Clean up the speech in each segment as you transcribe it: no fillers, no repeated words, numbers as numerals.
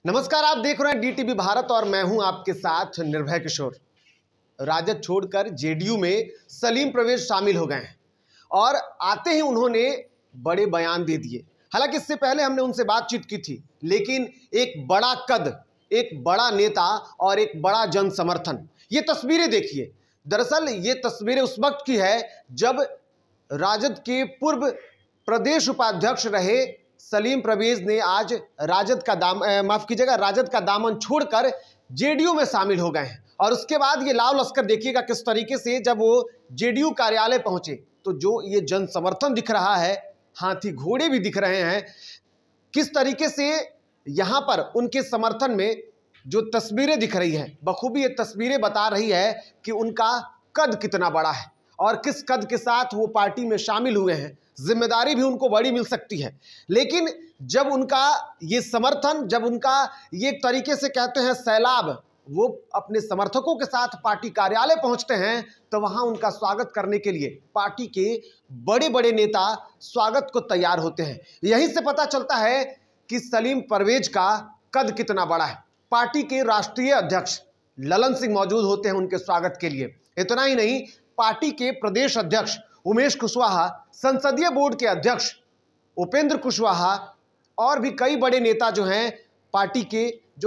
नमस्कार, आप देख रहे हैं डीटीवी भारत और मैं हूं आपके साथ निर्भय किशोर। राजद छोड़कर जेडीयू में सलीम परवेज शामिल हो गए हैं और आते ही उन्होंने बड़े बयान दे दिए। हालांकि इससे पहले हमने उनसे बातचीत की थी, लेकिन एक बड़ा कद, एक बड़ा नेता और एक बड़ा जन समर्थन, ये तस्वीरें देखिए। दरअसल ये तस्वीरें उस वक्त की है जब राजद के पूर्व प्रदेश उपाध्यक्ष रहे सलीम परवेज ने आज राजद का दामन छोड़कर जेडीयू में शामिल हो गए हैं। और उसके बाद ये लाव लश्कर देखिएगा किस तरीके से जब वो जेडीयू कार्यालय पहुंचे तो जो ये जन समर्थन दिख रहा है, हाथी घोड़े भी दिख रहे हैं, किस तरीके से यहाँ पर उनके समर्थन में जो तस्वीरें दिख रही है, बखूबी ये तस्वीरें बता रही है कि उनका कद कितना बड़ा है और किस कद के साथ वो पार्टी में शामिल हुए हैं। जिम्मेदारी भी उनको बड़ी मिल सकती है, लेकिन जब उनका ये समर्थन, जब उनका ये एक तरीके से कहते हैं सैलाब, वो अपने समर्थकों के साथ पार्टी कार्यालय पहुंचते हैं तो वहां उनका स्वागत करने के लिए पार्टी के बड़े बड़े नेता स्वागत को तैयार होते हैं। यहीं से पता चलता है कि सलीम परवेज का कद कितना बड़ा है। पार्टी के राष्ट्रीय अध्यक्ष ललन सिंह मौजूद होते हैं उनके स्वागत के लिए। इतना ही नहीं, पार्टी के प्रदेश अध्यक्ष उमेश कुशवाहा, संसदीय बोर्ड के अध्यक्ष उपेंद्र कुशवाहा और भी कई बड़े नेता जो हैं पार्टी के, जो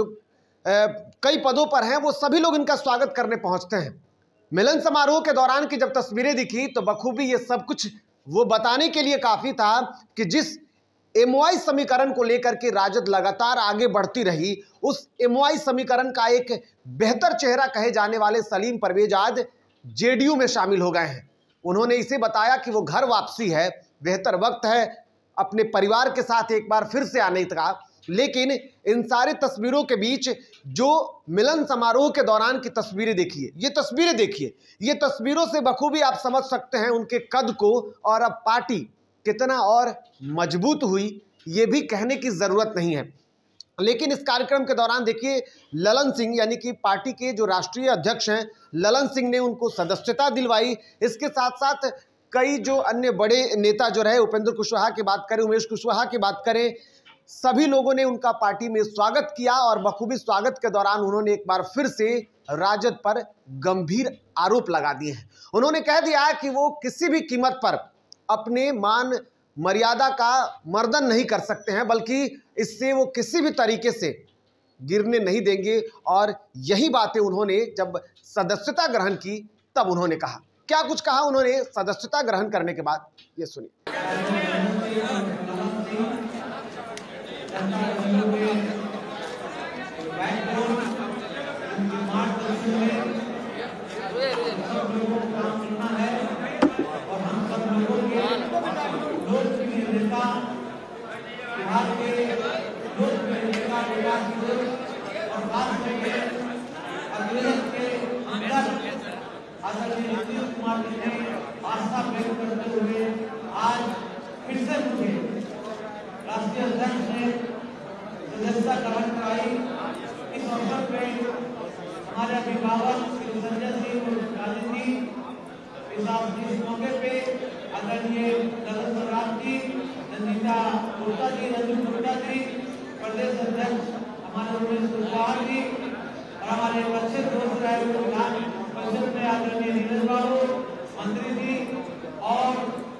कई पदों पर हैं, वो सभी लोग इनका स्वागत करने पहुंचते हैं। मिलन समारोह के दौरान की जब तस्वीरें दिखी तो बखूबी ये सब कुछ वो बताने के लिए काफ़ी था कि जिस एमओआई समीकरण को लेकर के राजद लगातार आगे बढ़ती रही, उस एमओआई समीकरण का एक बेहतर चेहरा कहे जाने वाले सलीम परवेज आज जेडीयू में शामिल हो गए हैं। उन्होंने इसे बताया कि वो घर वापसी है, बेहतर वक्त है अपने परिवार के साथ एक बार फिर से आने का। लेकिन इन सारे तस्वीरों के बीच जो मिलन समारोह के दौरान की तस्वीरें देखिए, ये तस्वीरें देखिए, ये तस्वीरों से बखूबी आप समझ सकते हैं उनके कद को, और अब पार्टी कितना और मजबूत हुई ये भी कहने की ज़रूरत नहीं है। लेकिन इस कार्यक्रम के दौरान देखिए ललन सिंह यानी कि पार्टी के जो राष्ट्रीय अध्यक्ष हैं ललन सिंह ने उनको सदस्यता दिलवाई। इसके साथ साथ कई जो अन्य बड़े नेता जो रहे, उपेंद्र कुशवाहा की बात करें, उमेश कुशवाहा की बात करें, सभी लोगों ने उनका पार्टी में स्वागत किया। और बखूबी स्वागत के दौरान उन्होंने एक बार फिर से राजद पर गंभीर आरोप लगा दिए हैं। उन्होंने कह दिया है कि वो किसी भी कीमत पर अपने मान मर्यादा का मर्दन नहीं कर सकते हैं, बल्कि इससे वो किसी भी तरीके से गिरने नहीं देंगे। और यही बातें उन्होंने जब सदस्यता ग्रहण की तब उन्होंने कहा। क्या कुछ कहा उन्होंने सदस्यता ग्रहण करने के बाद, ये सुनिए। आस्था व्यक्त करते हुए आज फिर से मुझे राष्ट्रीय अध्यक्ष ने सदस्यता ग्रहण कराई। इस अवसर पे हमारे अभिभावक श्री संजय सिंह गांधी जी, इस मौके पे आदरणीय ललन सराफ जी, नंदिता गुप्ता जी, रंजू गुप्ता जी, प्रदेश अध्यक्ष हमारे उमेश कुशवाहा जी और हमारे अच्छे दोस्त रहे विधान परिषद में आदरणीय नीरज बाबू, मंत्री जी और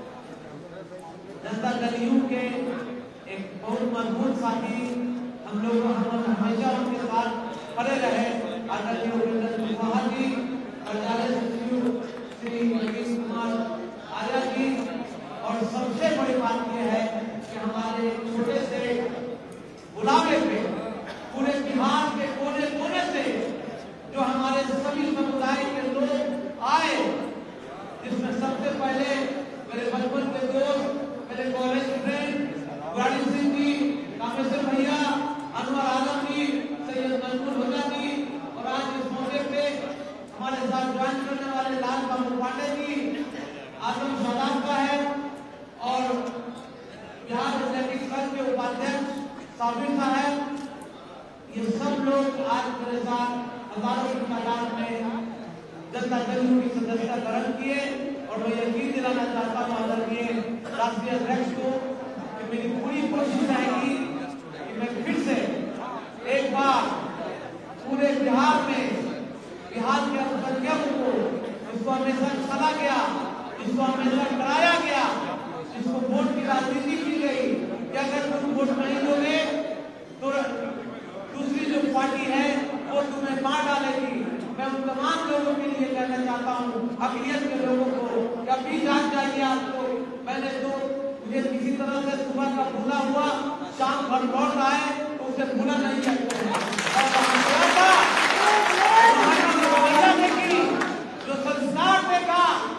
जनता दल यू के एक बहुत मजबूत साथी, हम लोग हमेशा उनके साथ खड़े रहे, आदरणीय उपेंद्र कुशवाहा जी, कार्यालय सचिव श्री योगेश कुमार आर्या जी। और सबसे बड़ी बात यह है कि हमारे छोटे से बुलावे पे पूरे बिहार के कोने कोने से जो हमारे सभी समुदाय के लोग आए, जिसमें सबसे पहले मेरे बचपन के दोस्त, मेरे कॉलेज फ्रेंड गुराड़ी सिंह जी, कामेश्वर भैया, अनवर आलम जी, सैयद मंजूर होजा जी, और आज इस मौके पे हमारे साथ ज्वाइन करने वाले लाल बाबू पांडे जी, आजम शादाब का है, और बिहार एथलेटिक्स संघ के उपाध्यक्ष साबिर साहब, ये सब लोग आज मेरे साथ हजारों की तादाद में जनता दल की सदस्यता ग्रहण किए। और मैं यकीन दिलाना चाहता हूँ आदरणीय राष्ट्रीय अध्यक्ष को कि मेरी पूरी कोशिश रहेगी कि मैं फिर से एक जिसको हमेशा डराया गया, जिसको वोट की राजनीति की गई कि अगर तुम वोट नहीं दोगे तो दूसरी जो पार्टी है वो तुम्हें मार डालेगी। मैं उन तमाम लोगों के लिए कहना चाहता हूँ, अक़लियत के लोगों को, या भी जान चाहिए आपको। मैंने तो मुझे किसी तरह से सुबह का भूला हुआ शाम भर लौट रहा है तो उसे भूला नहीं सकते हैं। जो संस्कार देखा,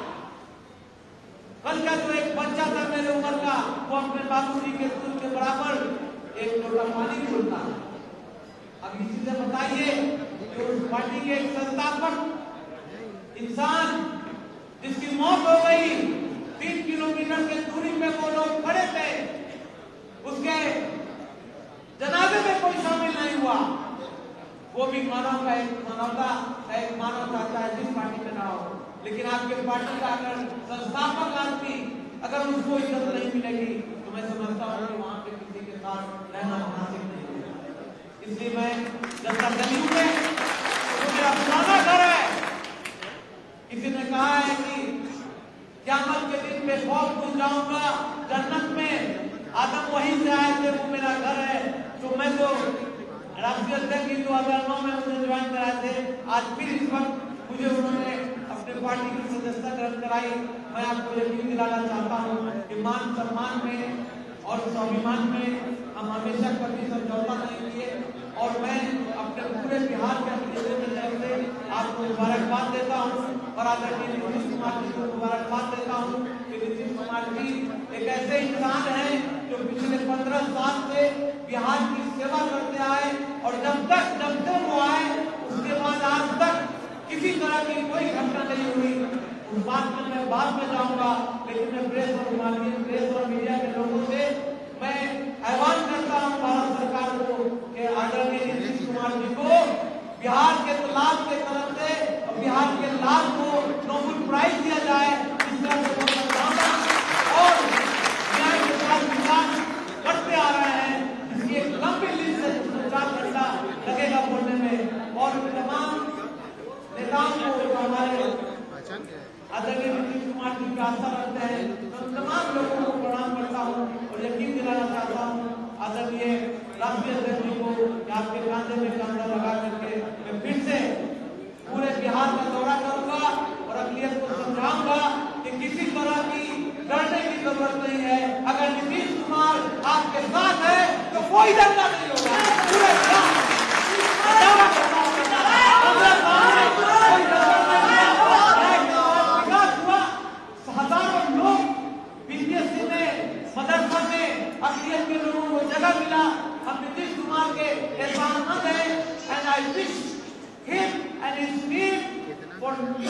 कल का जो एक बच्चा था मेरे उम्र का, वो अपने बाबूजी के दूध के बराबर एक लोटा पानी बोलता। अब इसी से बताइए कि उस पार्टी के एक संस्थापक इंसान जिसकी मौत हो गई, 3 किलोमीटर के दूरी पे वो लोग खड़े थे, उसके जनाजे में कोई शामिल नहीं हुआ। वो भी मानव का एक मानव था, चाहे जिस पार्टी में ना हो। लेकिन आपके पार्टी का अगर संस्थापक आदमी, अगर उसको इज्जत नहीं मिलेगी तो मैं समझता हूँ कि वहां पे किसी के साथ रहना मुनासिब नहीं है। इसलिए मैं जनता गली में, तो मेरा पुराना घर है, किसी ने कहा है कि क़यामत के दिन में खौफ घुस जाऊंगा जन्नत में, आदम वहीं से आए थे, वो मेरा घर है। तो मैं तो राष्ट्रीय अध्यक्ष 2009 में मुझे ज्वाइन कराए थे, आज फिर इस वक्त मुझे उन्होंने अपने पार्टी की सदस्यता ग्रहण कराई। मैं आपको यकीन दिलाना चाहता हूँ कि मान सम्मान में और स्वाभिमान में हम हमेशा कभी समझौता नहीं किए, और मैं अपने पूरे बिहार के अध्यक्षों की तरफ से आपको मुबारकबाद देता हूँ और आदरणीय नीतीश कुमार जी को मुबारकबाद देता हूँ कि नीतीश कुमार जी एक ऐसे इंसान हैं जो पिछले 15 साल से बिहार की सेवा करते आए, और जब से वो आए उसके बाद आज तक किसी तरह की कोई घटना नहीं हुई। उस बात में मैं बाद में जाऊंगा, लेकिन मैं प्रेस और मीडिया के लोगों से मैं आह्वान करता हूं भारत सरकार को कि आदरणीय नीतीश कुमार जी को बिहार के तालाब के तरफ से और बिहार के लाल को नोबेल प्राइज दिया जाए, और न्याय के साथ विकास करते आ रहे हैं, जिसकी एक लंबी लिस्ट है, 4 घंटा लगेगा बोलने में। और तमाम नेताओं को, जो हमारे आदरणीय नीतीश कुमार जी की आस्था रखते हैं, तो तमाम लोगों को प्रणाम करता हूँ और यकीन दिलाना चाहता हूँ आदरणीय राष्ट्रीय अध्यक्ष जी को कि आपके कांधे में कांधा लगा करके मैं फिर से पूरे बिहार का दौरा करूंगा और अक़लियत को समझाऊंगा कि किसी तरह की डरने की जरूरत नहीं है। अगर नीतीश कुमार आपके साथ है तो कोई डरना नहीं होगा। पूरे विकास हुआ, हजारों लोग बीपीएससी में, मदरसा में अक़लियत के लोगों को जगह मिला। हम नीतीश कुमार के एहसानमंद हैं, and I wish him and his team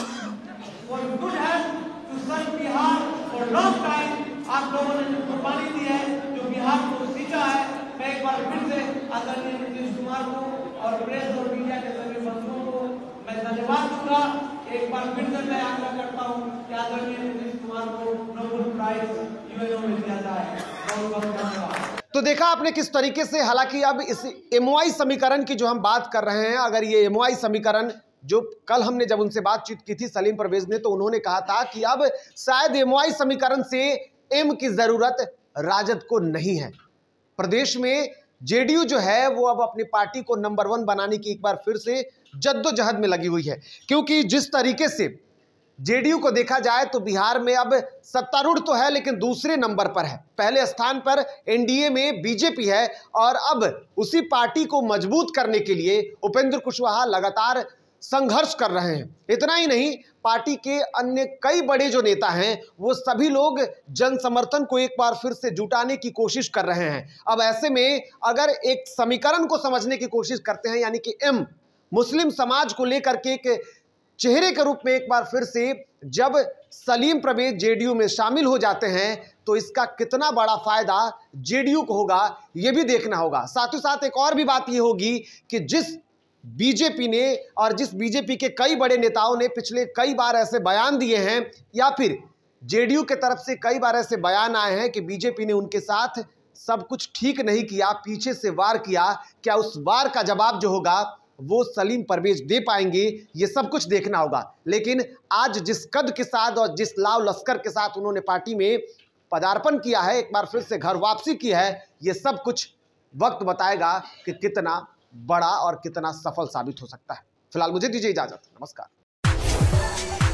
for good health to serve Bihar for long time. आप लोगों ने जो कुर्बानी दी है, जो बिहार को सींचा है, मैं एक बार फिर से आदरणीय नीतीश कुमार को और प्रेस और मीडिया के सभी बंधुओं को मैं धन्यवाद दूंगा। एक बार फिर से मैं आग्रह करता हूँ कि आदरणीय नीतीश कुमार को नोबेल प्राइज यूएनओ में दिया जाए। बहुत बहुत धन्यवाद। तो देखा आपने किस तरीके से, हालांकि अब इस एमओआई समीकरण की जो हम बात कर रहे हैं, अगर ये एमओआई समीकरण जो कल हमने जब उनसे बातचीत की थी सलीम परवेज ने, तो उन्होंने कहा था कि अब शायद एमओआई समीकरण से एम की जरूरत राजद को नहीं है। प्रदेश में जेडीयू जो है वो अब अपनी पार्टी को नंबर 1 बनाने की एक बार फिर से जद्दोजहद में लगी हुई है, क्योंकि जिस तरीके से जेडीयू को देखा जाए तो बिहार में अब सत्तारूढ़ तो है लेकिन दूसरे नंबर पर है। पहले स्थान पर एनडीए में बीजेपी है, और अब उसी पार्टी को मजबूत करने के लिए उपेंद्र कुशवाहा लगातार संघर्ष कर रहे हैं। इतना ही नहीं, पार्टी के अन्य कई बड़े जो नेता हैं वो सभी लोग जन समर्थन को एक बार फिर से जुटाने की कोशिश कर रहे हैं। अब ऐसे में अगर एक समीकरण को समझने की कोशिश करते हैं, यानी कि एम, मुस्लिम समाज को लेकर के एक चेहरे के रूप में एक बार फिर से जब सलीम परवेज जेडीयू में शामिल हो जाते हैं, तो इसका कितना बड़ा फायदा जेडीयू को होगा ये भी देखना होगा। साथ ही साथ एक और भी बात ये होगी कि जिस बीजेपी ने और जिस बीजेपी के कई बड़े नेताओं ने पिछले कई बार ऐसे बयान दिए हैं, या फिर जेडीयू के तरफ से कई बार ऐसे बयान आए हैं कि बीजेपी ने उनके साथ सब कुछ ठीक नहीं किया, पीछे से वार किया, क्या उस वार का जवाब जो होगा वो सलीम परवेज दे पाएंगे, ये सब कुछ देखना होगा। लेकिन आज जिस कद के साथ और जिस लाव लश्कर के साथ उन्होंने पार्टी में पदार्पण किया है, एक बार फिर से घर वापसी की है, ये सब कुछ वक्त बताएगा कि कितना बड़ा और कितना सफल साबित हो सकता है। फिलहाल मुझे दीजिए इजाजत, नमस्कार।